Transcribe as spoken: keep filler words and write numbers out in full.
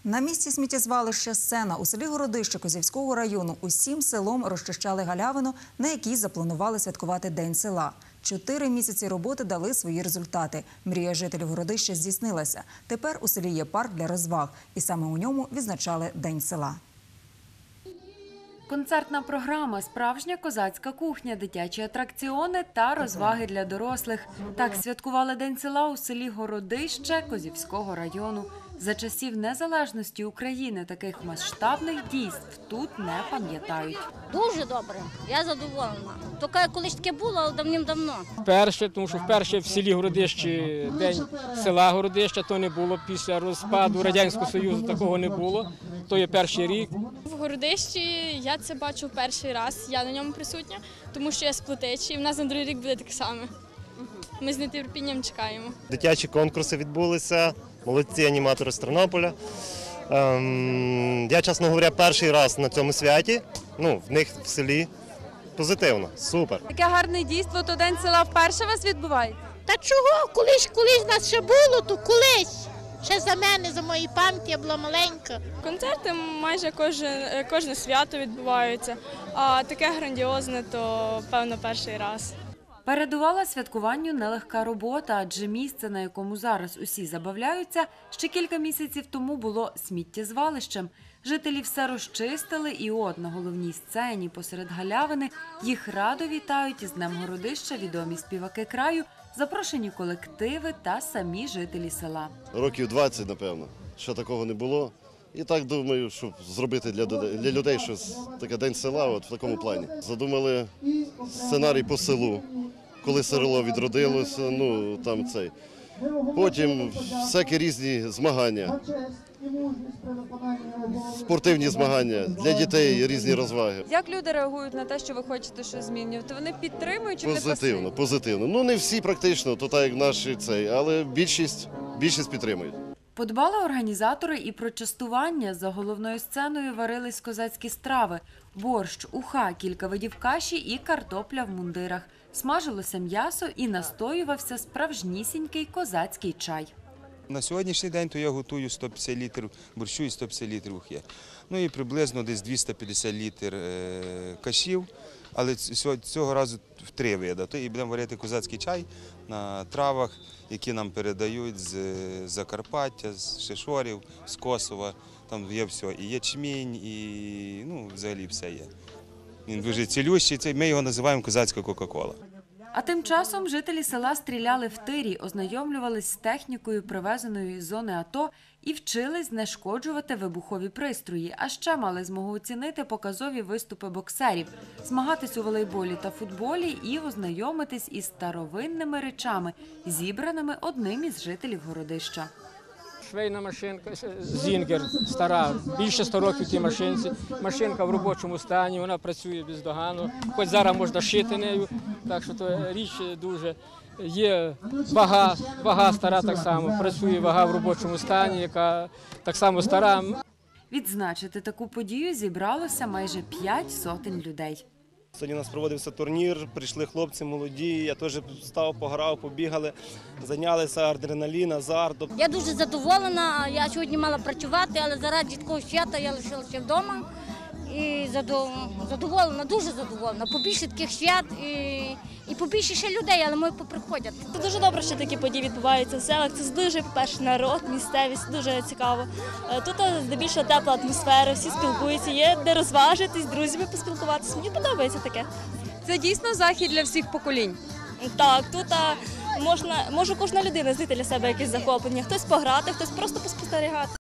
На місці сміттєзвалища «Сцена» у селі Городище Козівського району усім селом розчищали галявину, на якій запланували святкувати День села. Чотири місяці роботи дали свої результати. Мрія жителів Городища здійснилася. Тепер у селі є парк для розваг. І саме у ньому відзначали День села. Концертна програма, справжня козацька кухня, дитячі атракціони та розваги для дорослих. Так святкували День села у селі Городище Козівського району. За часів незалежності України таких масштабних дійств тут не пам'ятають. Дуже добре, я задоволена. Тільки колись таке було, але давним-давно. Вперше, тому що вперше в селі Городище, День села Городища, то не було. Після розпаду Радянського Союзу такого не було. То є перший рік. В Городищі я це бачу перший раз, я на ньому присутня, тому що я з Плотичі, і в нас на другий рік буде таке саме. Ми з нетерпінням чекаємо. Дитячі конкурси відбулися, молодці аніматори з Тернополя. Ем, я, чесно говоря, перший раз на цьому святі, ну, в них в селі позитивно, супер. Таке гарне дійство, то День села вперше у вас відбувається? Та чого? Колись, колись нас ще було, то колись. Ще за мене, за мої пам'яті, я була маленька. Концерти майже кожне, кожне свято відбуваються, а таке грандіозне, то, певно, перший раз. Передувала святкуванню нелегка робота, адже місце, на якому зараз усі забавляються, ще кілька місяців тому було сміттєзвалищем. Жителі все розчистили, і от на головній сцені посеред галявини їх радо вітають із Днем Городища відомі співаки краю, запрошені колективи та самі жителі села. Років двадцять, напевно, ще такого не було. І так думаю, щоб зробити для, для людей щось, таке День села от в такому плані. Задумали сценарій по селу, коли село відродилося, ну там цей. Потім всякі різні змагання, спортивні змагання, для дітей різні розваги. Як люди реагують на те, що ви хочете щось змінювати? Вони підтримують чи не пасують? Позитивно, позитивно. Ну не всі практично, то так як наші цей, але більшість, більшість підтримують. Подбали організатори і про частування. За головною сценою варились козацькі страви – борщ, уха, кілька видів каші і картопля в мундирах. Смажилося м'ясо і настоювався справжнісінький козацький чай. На сьогоднішній день то я готую сто п'ятдесят літрів борщу і сто п'ятдесят літрів ухи. Ну і приблизно десь двісті п'ятдесят літрів кашів, але цього разу в три види. І будемо варити козацький чай на травах, які нам передають з Закарпаття, з Шишорів, з Косова. Там є все, і ячмінь, і ну, взагалі все є. Він дуже цілющий, ми його називаємо козацька Кока-Кола. А тим часом жителі села стріляли в тирі, ознайомлювались з технікою, привезеною із зони АТО, і вчились знешкоджувати вибухові пристрої. А ще мали змогу оцінити показові виступи боксерів, змагатись у волейболі та футболі і ознайомитись із старовинними речами, зібраними одним із жителів Городища. Швейна машинка, Зінгер, стара, більше ста років тій машинці. Машинка в робочому стані, вона працює бездоганно, хоч зараз можна шити нею, так що то річ дуже. Є вага, вага стара так само, працює вага в робочому стані, яка так само стара. Відзначити таку подію зібралося майже п'ять сотень людей. Сьогодні у нас проводився турнір, прийшли хлопці молоді, я теж став, пограв, побігали, зайнялися адреналін, азарт. Я дуже задоволена, я сьогодні мала працювати, але заради такого свята я лишилася вдома. І задоволена, дуже задоволена. Побільше таких свят і, і побільше ще людей, але ми поприходять. Це дуже добре, що такі події відбуваються в селах. Це дуже, по-перше, народ, місцевість, дуже цікаво. Тут здебільшого тепла атмосфера, всі спілкуються, є де розважитись, з друзями поспілкуватися. Мені подобається таке. Це дійсно захід для всіх поколінь? Так, тут можна, може кожна людина знайти для себе якесь захоплення. Хтось пограти, хтось просто поспостерігати.